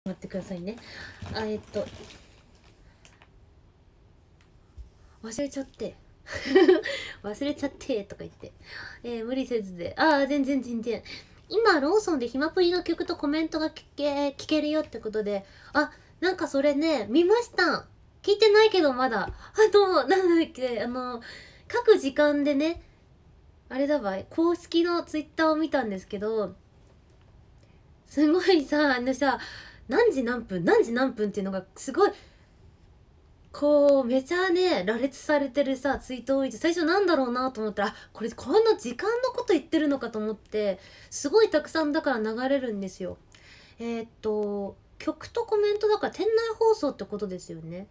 待ってくださいね。忘れちゃって忘れちゃってとか言って、無理せずで、全然今ローソンでひまぷりの曲とコメントが聞けるよってことで、なんかそれね見ました。聞いてないけどまだなんだっけ、各時間でね、あれだわい、公式のツイッターを見たんですけど、すごいさ、何時何分っていうのがすごいこうめちゃね羅列されてるさツイートを見て、最初なんだろうなと思ったら、これこんな時間のこと言ってるのかと思って、すごいたくさんだから流れるんですよ。曲とコメントだから店内放送ってことですよね。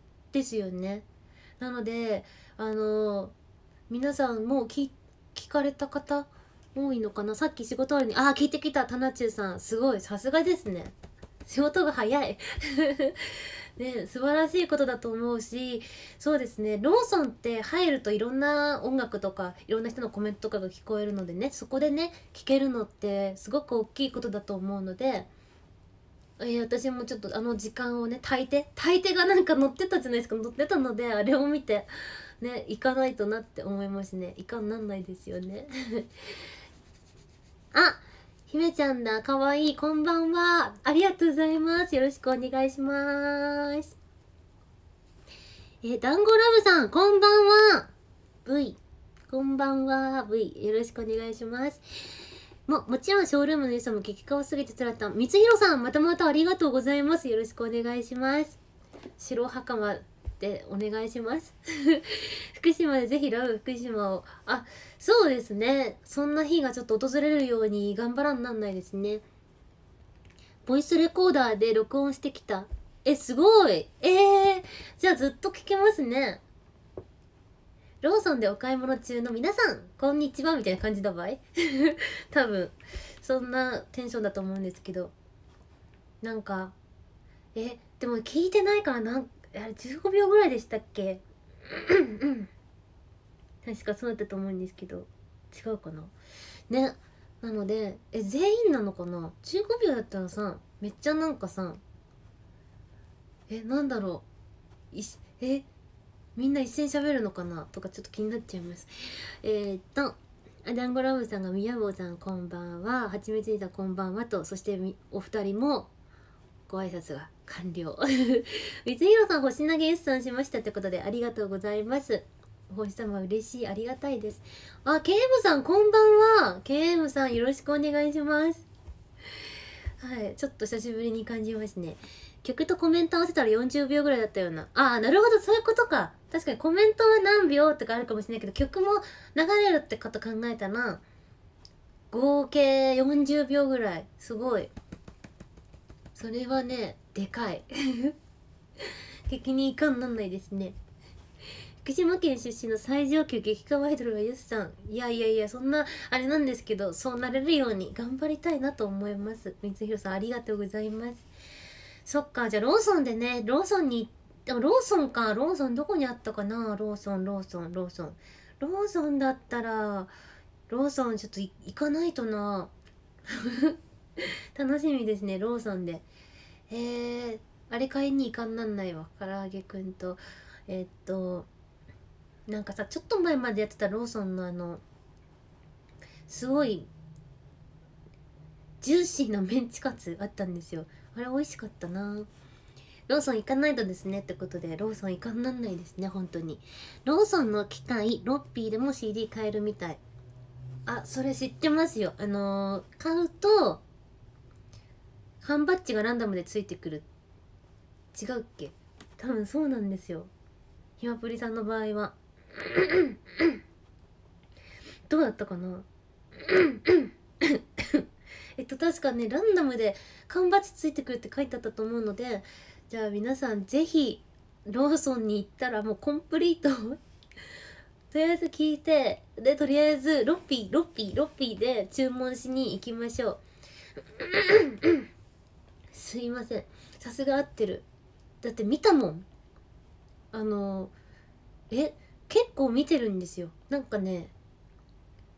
なので皆さんもう聞かれた方多いのかな。さっき仕事終わりに聞いてきたタナチューさん、すごいさすがですね、仕事が早いね、素晴らしいことだと思うし、そうですね、ローソンって入るといろんな音楽とかいろんな人のコメントとかが聞こえるのでね、そこでね聞けるのってすごく大きいことだと思うので、私もちょっと時間をね、大抵がなんか載ってたじゃないですか。載ってたのであれを見てね行かないとなって思いますね。いかんなんないですよね姫ちゃんだ、かわいい、こんばんは。ありがとうございます。よろしくお願いします。団子ラブさん、こんばんは。V、こんばんは。V、よろしくお願いします。もちろんショールームの良さも激化を過ぎてつらった。光弘さん、またまたありがとうございます。よろしくお願いします。白袴でお願いします福島でぜひラブ福島を。そうですね、そんな日がちょっと訪れるように頑張らんなんないですね。ボイスレコーダーで録音してきた。すごい。じゃあずっと聞けますね。ローソンでお買い物中の皆さん、こんにちはみたいな感じだばい多分そんなテンションだと思うんですけど、なんかでも聞いてないからあれ15秒ぐらいでしたっけ確かそうだったと思うんですけど、違うかなね。なので全員なのかな。15秒だったらさ、めっちゃなんかさ、なんだろう、みんな一斉に喋るのかなとかちょっと気になっちゃいます。ダンゴラムさんが、みやぼうさんこんばんは、はちみついたこんばんはと、そしてお二人もご挨拶が完了光弘さん、星投げ S さんしましたってことでありがとうございます。星様嬉しい、ありがたいです。KM さんこんばんは。 KM さんよろしくお願いします。はい、ちょっと久しぶりに感じますね。曲とコメント合わせたら40秒ぐらいだったような。なるほど、そういうことか。確かにコメントは何秒とかあるかもしれないけど、曲も流れるってこと考えたら合計40秒ぐらい。すごい、それはねでかい激にいかんなんないですね。福島県出身の最上級激化アイドルがゆっさん。いやそんなあれなんですけど、そうなれるように頑張りたいなと思います。光弘さんありがとうございます。そっか、じゃあローソンでね、ローソンに、でもローソンか、ローソンどこにあったかな。ローソンだったら、ローソンちょっと行かないとな楽しみですね、ローソンで。あれ買いに行かんなんないわ。唐揚げくんとなんかさ、ちょっと前までやってたローソンのすごいジューシーなメンチカツあったんですよ。あれ美味しかったな。ローソン行かないとですねってことで、ローソン行かんなんないですね、本当に。ローソンの機械ロッピーでも CD 買えるみたい。それ知ってますよ。買うと缶バッジがランダムでついてくる。違うっけ。多分そうなんですよ、ひまぷりさんの場合はどうだったかな確かね、ランダムで缶バッジついてくるって書いてあったと思うので、じゃあ皆さんぜひローソンに行ったらもうコンプリートとりあえず聞いて、でとりあえずロッピーで注文しに行きましょうすいません、さすが合ってる。だって見たもん。結構見てるんですよ。なんかね、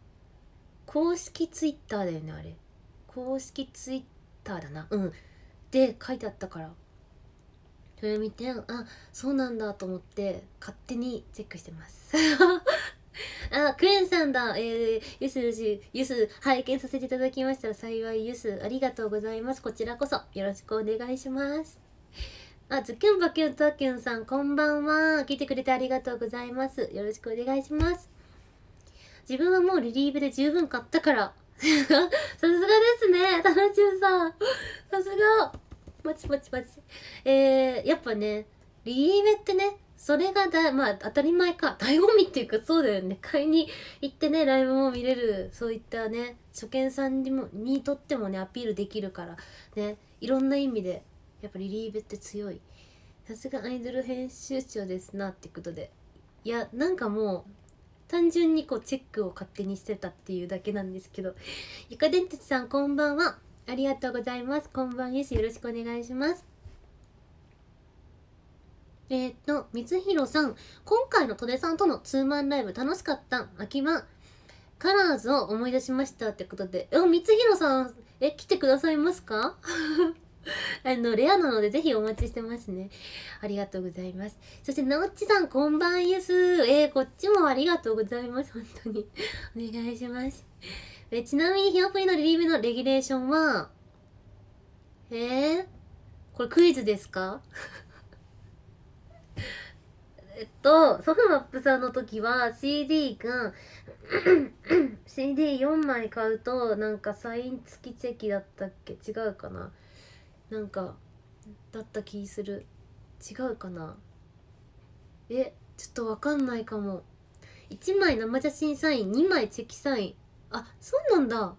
公式ツイッターだよね、あれ。公式ツイッターだな。 って書いてあったから、それ見て、あ、そうなんだと思って勝手にチェックしてますあ、クエンさんだ。ユス拝見させていただきましたら幸い。ユスありがとうございます。こちらこそよろしくお願いします。あ、ズキュンバキュンタキュンさん、こんばんは。来てくれてありがとうございます。よろしくお願いします。自分はもうリリーベで十分買ったからさすがですね、タナチュンさん。さすが。パチパチパチ。やっぱね、リリーベってね、それがまあ当たり前か。醍醐味っていうかそうだよね。買いに行ってね、ライブも見れる、そういったね、初見さんにとってもね、アピールできるから、ね、いろんな意味で、やっぱリリーベって強い。さすがアイドル編集長ですなってことで。いや、なんかもう、単純にこうチェックを勝手にしてたっていうだけなんですけど。ゆか電鉄さんこんばんは。ありがとうございます。こんばんです。よろしくお願いします。みつひろさん。今回の戸出さんとのツーマンライブ楽しかった。秋葉。カラーズを思い出しましたってことで。みつひろさん、来てくださいますかレアなのでぜひお待ちしてますね。ありがとうございます。そして、なおっちさん、こんばんゆす。こっちもありがとうございます。本当に。お願いします。ちなみに、ヒヨプリのリリーベのレギュレーションは、これクイズですかソフマップさんの時は CD がCD4 枚買うとなんかサイン付きチェキだったっけ、違うかな、なんかだった気する。違うかな、ちょっとわかんないかも。1枚生写真サイン、2枚チェキサイン。あ、そうなんだ。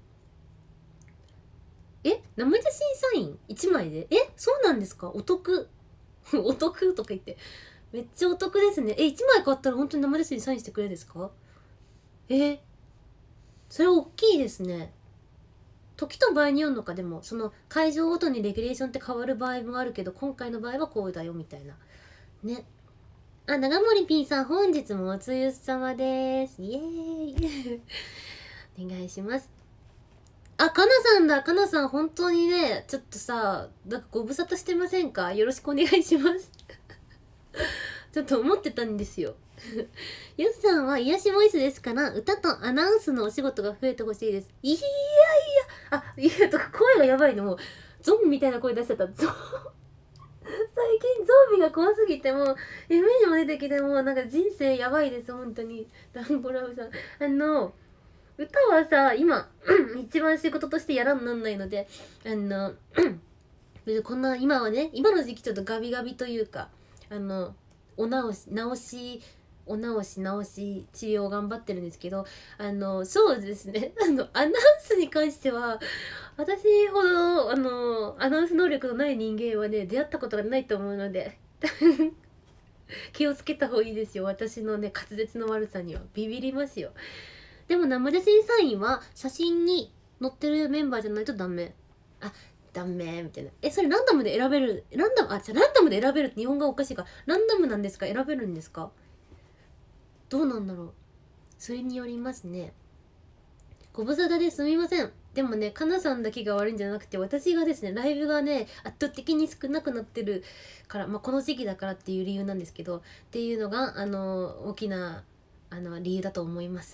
生写真サイン1枚で、そうなんですか、お得お得とか言ってめっちゃお得ですね。1枚買ったら本当に生写真サインしてくれるんですか？それ大きいですね。時と場合によるのか。でもその会場ごとにレギュレーションって変わる場合もあるけど、今回の場合はこうだよみたいなね。あ、長森 P さん、本日もおつゆさまです。イエーイお願いします。あ、かなさんだ。かなさん、本当にね、ちょっとさ、なんかご無沙汰してませんか？よろしくお願いしますちょっと思ってたんですよゆずさんは癒しボイスですから、歌とアナウンスのお仕事が増えてほしいです。いやいや、いやとか声がやばいね。もうゾンビみたいな声出しちゃった。最近ゾンビが怖すぎて、もう夢にも出てきて、もうなんか人生やばいです。本当にダンゴラブさん、歌はさ今一番仕事としてやらんなんないので、こんな今はね、今の時期ちょっとガビガビというか、お直し治療を頑張ってるんですけど、そうですね、アナウンスに関しては私ほどアナウンス能力のない人間はね、出会ったことがないと思うので気をつけた方がいいですよ。私のね、滑舌の悪さにはビビりますよ。でも生写真サインは写真に載ってるメンバーじゃないとダメ。ダメみたいな。それランダムで選べる、ランダムで選べるって日本語おかしいか。ランダムなんですか？選べるんですか？どうなんだろう。それによりますね。ご無沙汰ですみません。でもね、かなさんだけが悪いんじゃなくて、私がですね、ライブがね、圧倒的に少なくなってるから、この時期だからっていう理由なんですけど、っていうのが、大きな、理由だと思います。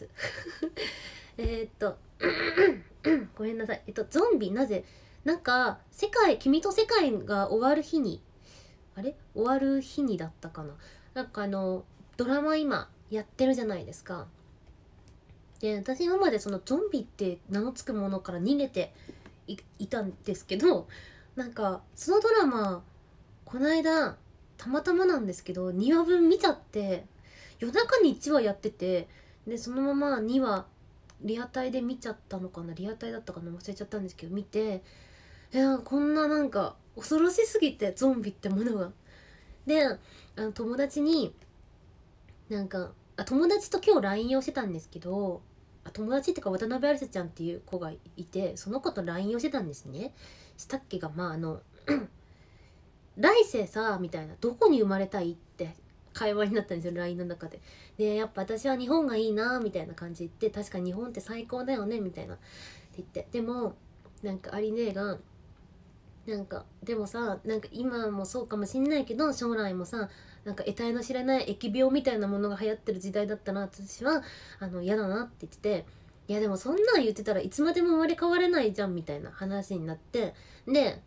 ごめんなさい。ゾンビ、なぜなんか、君と世界が終わる日に、終わる日にだったかな。なんかドラマ今やってるじゃないですか。で、私今までそのゾンビって名の付くものから逃げていたんですけど、なんか、そのドラマ、この間、たまたまなんですけど、2話分見ちゃって、夜中に1話やってて、で、そのまま2話、リアタイで見ちゃったのかな、リアタイだったかな、忘れちゃったんですけど、見て、こんななんか恐ろしすぎて、ゾンビってものが。で、友達になんか友達と今日 LINE をしてたんですけど、友達ってか渡辺ありさちゃんっていう子がいて、その子と LINE をしてたんですね。したっけが来世さみたいな、どこに生まれたいって会話になったんですよ、 LINE の中で。で、やっぱ私は日本がいいなみたいな感じ言って、確かに日本って最高だよねみたいなって言って、でもなんかアリ姉がなんかでもさ、なんか今もそうかもしんないけど、将来もさ、なんか得体の知れない疫病みたいなものが流行ってる時代だったら私は嫌だなって言ってて、いやでもそんなん言ってたらいつまでも生まれ変われないじゃんみたいな話になって、で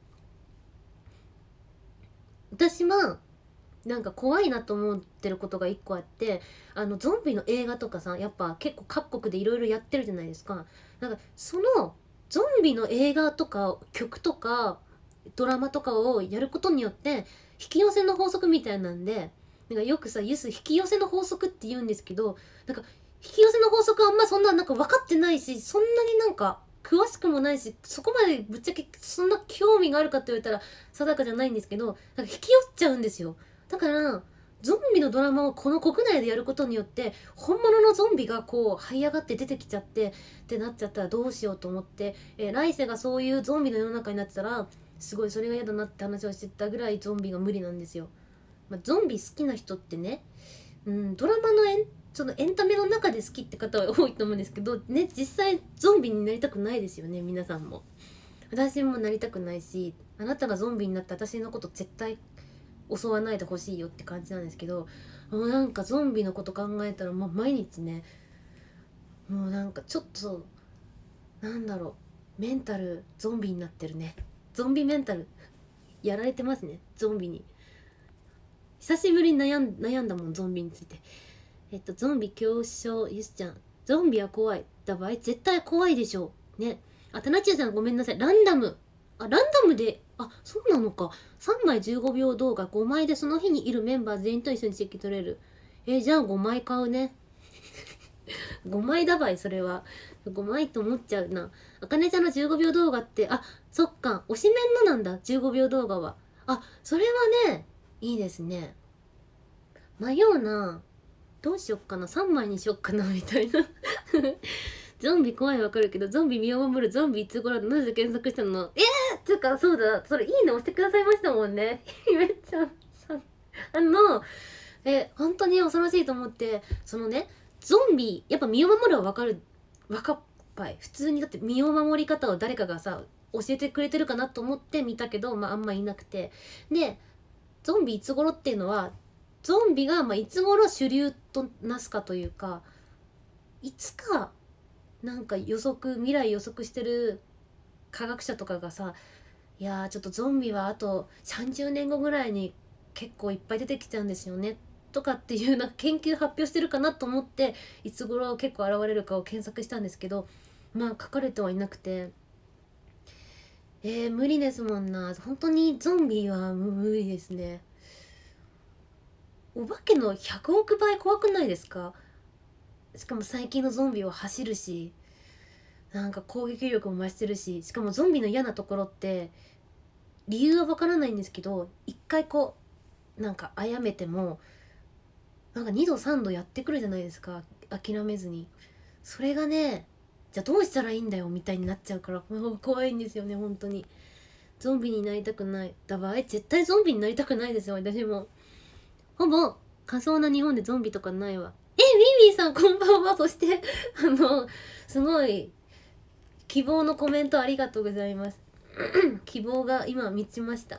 私はなんか怖いなと思ってることが一個あって、ゾンビの映画とかさ、やっぱ結構各国でいろいろやってるじゃないですか。なんかそのゾンビの映画とか曲とかドラマとかをやることによって引き寄せの法則みたいなんで、なんかよくさユス引き寄せの法則って言うんですけど、なんか引き寄せの法則はあんまそんななんか分かってないし、そんなになんか詳しくもないし、そこまでぶっちゃけそんな興味があるかって言われたら定かじゃないんですけど、なんか引き寄っちゃうんですよ。だからゾンビのドラマをこの国内でやることによって本物のゾンビがこう這い上がって出てきちゃってってなっちゃったらどうしようと思って、来世がそういうゾンビの世の中になってたらすごいそれが嫌だなって話をしてたぐらいゾンビが無理なんですよ。ゾンビ好きな人ってね、ドラマのそのエンタメの中で好きって方は多いと思うんですけどね、実際ゾンビになりたくないですよね、皆さんも。私もなりたくないし、あなたがゾンビになって私のこと絶対襲わないでほしいよって感じなんですけど、もうなんかゾンビのこと考えたらもう毎日ね、もうなんかちょっとなんだろう、メンタルゾンビになってるね。ゾンビメンタルやられてますね、ゾンビに。久しぶりに悩んだもん、ゾンビについて。ゾンビ恐怖症ゆすちゃん、ゾンビは怖いだ場合絶対怖いでしょうね。あ、タナチューさんごめんなさい、ランダムで、あ、そうなのか。3枚15秒動画5枚でその日にいるメンバー全員と一緒にチェキ取れる。じゃあ5枚買うね。5枚だばい、それは。5枚と思っちゃうな。あかねちゃんの15秒動画って、あ、そっか、推しメンのなんだ、15秒動画は。あ、それはね、いいですね。迷うな。どうしよっかな、3枚にしよっかな、みたいな。ゾンビ怖いわかるけど、ゾンビ身を守るゾンビいつ頃なぜ検索したの？つうか、そうだ、それいいね押してくださいましたもんね。めっちゃさん。本当に恐ろしいと思って、そのね、ゾンビ、やっぱ身を守るはわかる、わかっぱい。普通にだって身を守り方を誰かがさ、教えてくれてるかなと思って見たけど、あんまいなくて。で、ゾンビいつ頃っていうのは、ゾンビがいつ頃主流となすかというか、いつかなんか未来予測してる科学者とかがさ、いやーちょっとゾンビはあと30年後ぐらいに結構いっぱい出てきちゃうんですよねとかっていうなんか研究発表してるかなと思って、いつ頃結構現れるかを検索したんですけど、書かれてはいなくて、無理ですもんな。本当にゾンビは無理ですね。お化けの100億倍怖くないですか？しかも最近のゾンビは走るし、なんか攻撃力も増してるし、しかもゾンビの嫌なところって理由はわからないんですけど、一回こうなんか殺めてもなんか2度3度やってくるじゃないですか、諦めずに。それがね、じゃあどうしたらいいんだよみたいになっちゃうから、もう怖いんですよね、本当に。ゾンビになりたくないだ場合絶対ゾンビになりたくないですよ、私も。ほぼ仮想な日本でゾンビとかないわ。ミーさんこんばんは。そしてすごい希望のコメントありがとうございます。希望が今満ちました。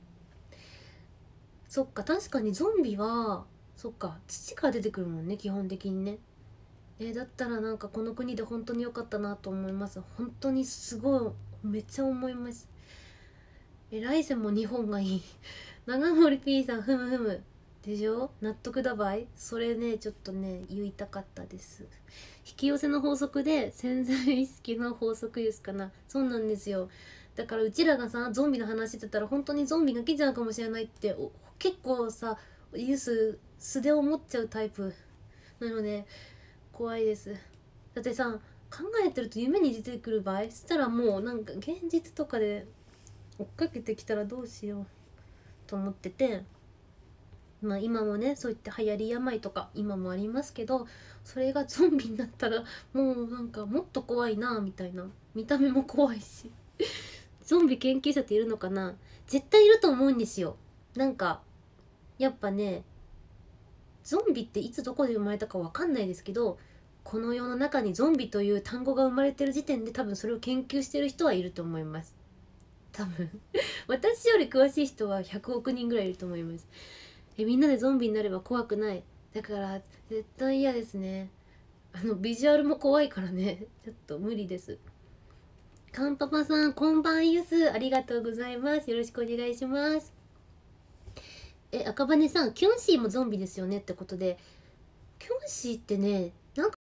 そっか、確かにゾンビはそっか、土から出てくるもんね、基本的にね。だったらなんかこの国で本当に良かったなと思います。本当にすごい、めっちゃ思います。来世も日本がいい。長森 P さん、ふむふむでしょ、納得だばい。それね、ちょっとね言いたかったです。引き寄せの法則で潜在意識の法則ですかな。そうなんですよ。だからうちらがさゾンビの話してたら本当にゾンビが来ちゃうかもしれないって結構さ素で思っちゃうタイプなので怖いです。だってさ、考えてると夢に出てくる場合、そしたらもうなんか現実とかで追っかけてきたらどうしようと思ってて、今もねそういった流行り病とか今もありますけど、それがゾンビになったらもうなんかもっと怖いなみたいな。見た目も怖いし。ゾンビ研究者っているのかな？絶対いると思うんですよ。なんかやっぱね、ゾンビっていつどこで生まれたかわかんないですけど、この世の中にゾンビという単語が生まれてる時点で多分それを研究してる人はいると思います。 多分私より詳しい人は100億人ぐらいいると思います。みんなでゾンビになれば怖くない。だから絶対嫌ですね。ビジュアルも怖いからね、ちょっと無理です。カンパパさんこんばんゆす、ありがとうございます。よろしくお願いします。赤羽さん、キョンシーもゾンビですよねってことで、キョンシーってね、なんか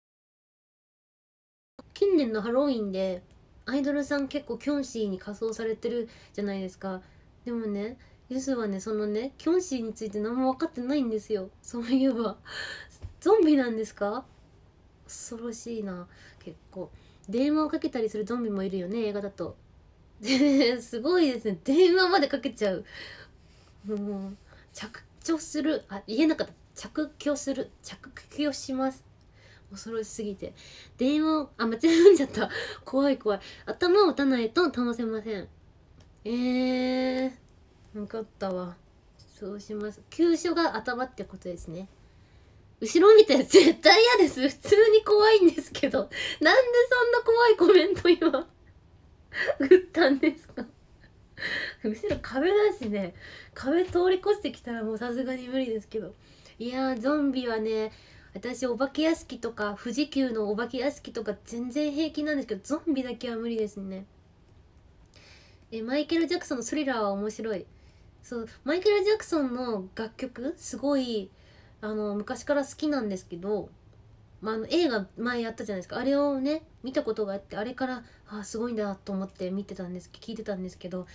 近年のハロウィンでアイドルさん結構キョンシーに仮装されてるじゃないですか。でもね、ユスはね、そのねキョンシーについて何も分かってないんですよ。そういえばゾンビなんですか？恐ろしいな。結構電話をかけたりするゾンビもいるよね、映画だと。すごいですね、電話までかけちゃう。もう着去する、言えなかった。着去する、着去します。恐ろしすぎて電話を間違えちゃった。怖い怖い。頭を打たないと倒せません。分かったわ。そうします。急所が頭ってことですね。後ろ見て絶対嫌です。普通に怖いんですけど、なんでそんな怖いコメント今打ったんですか？後ろ壁だしね、壁通り越してきたらもうさすがに無理ですけど。いやー、ゾンビはね、私お化け屋敷とか富士急のお化け屋敷とか全然平気なんですけど、ゾンビだけは無理ですね。マイケル・ジャクソンのスリラーは面白い。そう、マイケル・ジャクソンの楽曲すごい昔から好きなんですけど、映画前やったじゃないですか。あれをね見たことがあって、あれからすごいんだと思って見てたんです、聞いてたんですけど、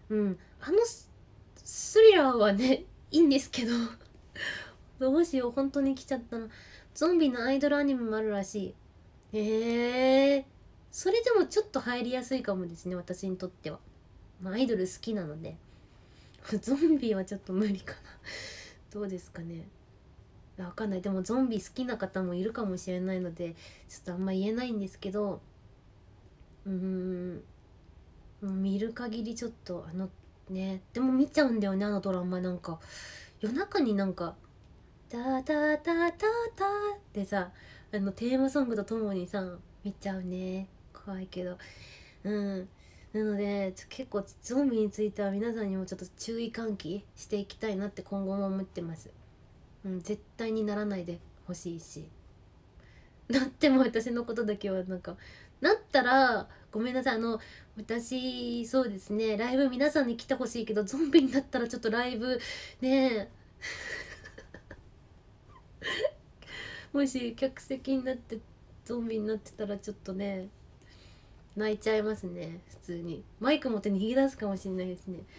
スリラーはねいいんですけどどうしよう、本当に来ちゃったな。ゾンビのアイドルアニメもあるらしい。それでもちょっと入りやすいかもですね、私にとっては。アイドル好きなのでゾンビはちょっと無理かな。どうですかね。わかんない。でもゾンビ好きな方もいるかもしれないのでちょっとあんま言えないんですけど、見る限りちょっとね、でも見ちゃうんだよね、ドラマ。なんか夜中になんかタタタタタってさ、テーマソングとともにさ見ちゃうね。怖いけど。なので結構ゾンビについては皆さんにもちょっと注意喚起していきたいなって今後も思ってます。絶対にならないでほしいし、なっても私のことだけはなんか、なったらごめんなさい。私そうですね、ライブ皆さんに来てほしいけど、ゾンビになったらちょっとライブねもし客席になってゾンビになってたらちょっとね泣いちゃいますね。普通にマイク持って逃げ出すかもしれないですね。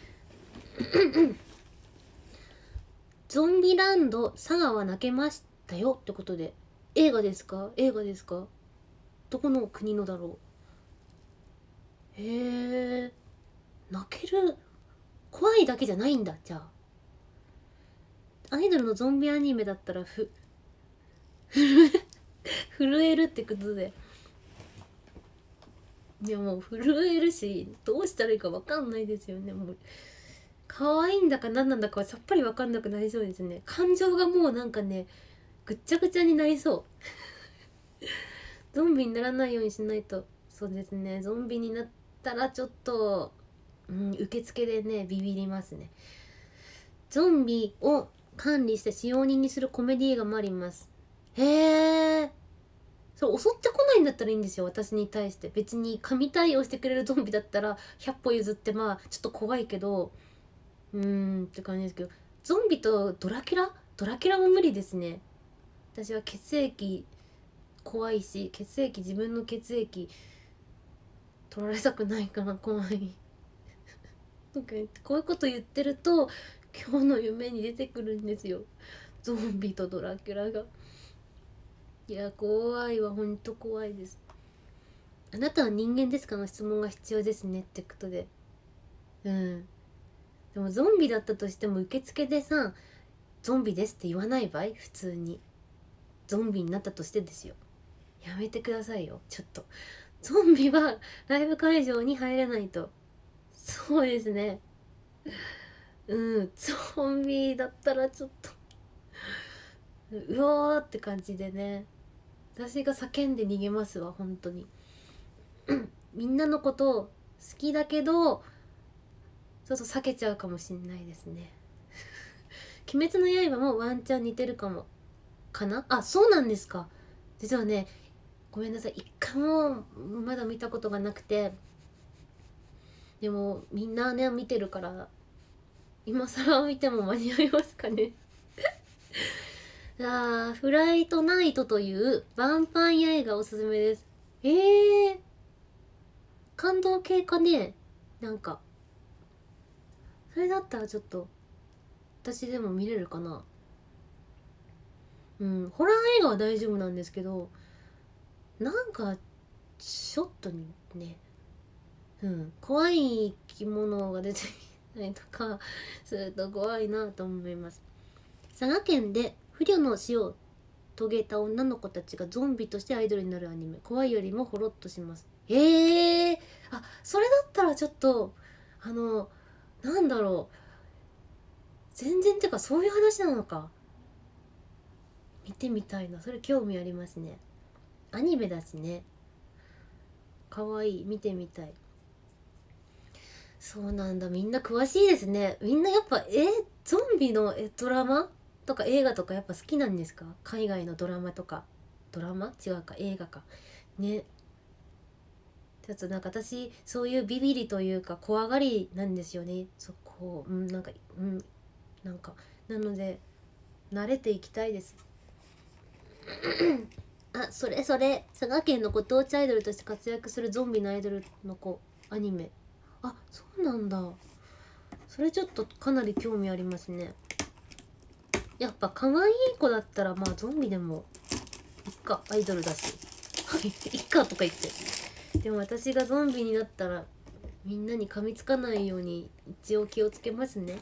ゾンビランド佐賀は泣けましたよってことで、映画ですか？映画ですか？どこの国のだろう。泣ける。怖いだけじゃないんだ。じゃあアイドルのゾンビアニメだったら震えるってことで、でも震えるし、どうしたらいいか分かんないですよね。もう可愛いんだか何なんだかはさっぱり分かんなくなりそうですね。感情がもうなんかね、ぐっちゃぐちゃになりそうゾンビにならないようにしないと。そうですね、ゾンビになったらちょっと、受付でねビビりますね。ゾンビを管理して使用人にするコメディ映画もあります。へえ。そう襲ってこないんだったらいいんですよ、私に対して。別に神対応してくれるゾンビだったら100歩譲って、まあちょっと怖いけどって感じですけど、ゾンビとドラキュラも無理ですね。私は血液怖いし、自分の血液取られたくないから怖いとか言って、こういうこと言ってると今日の夢に出てくるんですよ、ゾンビとドラキュラが。いや怖いわ、ほんと怖いです。あなたは人間ですかの質問が必要ですねってことで。でもゾンビだったとしても受付でさゾンビですって言わない場合、普通にゾンビになったとしてですよ。やめてくださいよ、ちょっと。ゾンビはライブ会場に入れないと。そうですね。ゾンビだったらちょっとうおーって感じでね、私が叫んで逃げますわ、本当にみんなのこと好きだけどそうそう避けちゃうかもしんないですね。鬼滅の刃もワンチャン似てるかもかな。あ、そうなんですか。実はね、ごめんなさい、一回もまだ見たことがなくて、でもみんなね見てるから今更見ても間に合いますかね。フライトナイトというヴァンパイア映画おすすめです。感動系かね。なんかそれだったらちょっと私でも見れるかな。うん、ホラー映画は大丈夫なんですけど、なんかちょっとね、怖い生き物が出てきたりとかすると怖いなと思います。佐賀県で不慮の死を遂げた女の子たちがゾンビとしてアイドルになるアニメ。怖いよりもホロッとします。あ、それだったらちょっとなんだろう、全然てかそういう話なのか。見てみたいな。それ興味ありますね。アニメだしね。かわいい。見てみたい。そうなんだ。みんな詳しいですね。みんなやっぱゾンビのドラマとか映画とかやっぱ好きなんですか？海外のドラマとか。ドラマ違うか、映画かね。ちょっとなんか私そういうビビりというか怖がりなんですよね。そこなんかなんかなので慣れていきたいです。あ、それ佐賀県のご当地アイドルとして活躍するゾンビのアイドルの子アニメ。あ、そうなんだ。それちょっとかなり興味ありますね。やっぱ可愛い子だったらまあゾンビでもいっか、アイドルだしいっかとか言って。でも私がゾンビになったらみんなに噛みつかないように一応気をつけますね。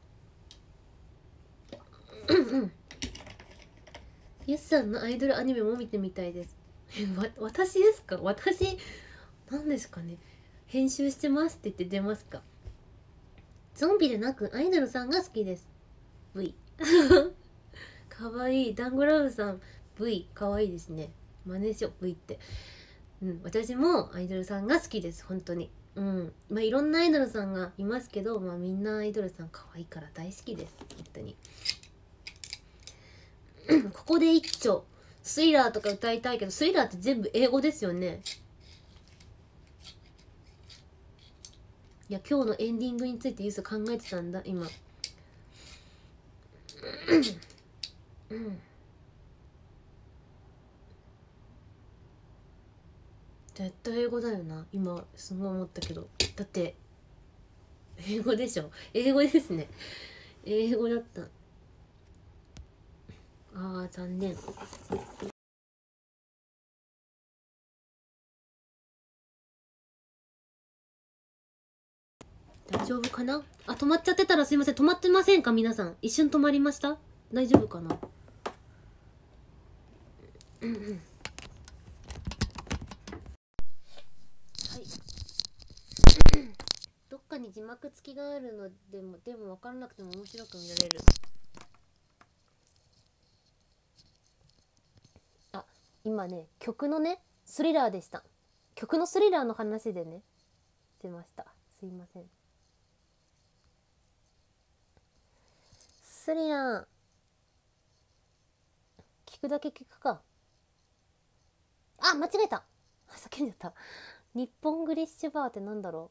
イエスさんのアイドルアニメも見てみたいです。私ですか？私なんですかね。編集してますって言って出ますか？ゾンビでなくアイドルさんが好きです。 V かわいい。ダンゴラブさん V かわいいですね。真似しよう V って。私もアイドルさんが好きです。本当に。まあいろんなアイドルさんがいますけど、まあみんなアイドルさん可愛いから大好きです。本当に。ここで一丁スリラーとか歌いたいけど、スリラーって全部英語ですよね。いや、今日のエンディングについてユース考えてたんだ今。絶対英語だよな。今すごい思ったけど、だって英語でしょ。英語ですね。英語だった。残念。大丈夫かな。止まっちゃってたらすいません。止まってませんか皆さん。一瞬止まりました。大丈夫かな。はいどっかに字幕付きがあるのでも分からなくても面白く見られる。今ね、曲のねスリラーでした。曲のスリラーの話でねしてました。すいません。スリラー聞くだけ聞くか。間違えた。叫んじゃった。日本グリッシュバーってなんだろ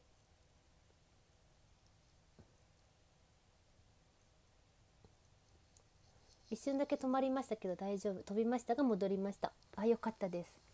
う。一瞬だけ止まりましたけど大丈夫。飛びましたが戻りました。よかったです。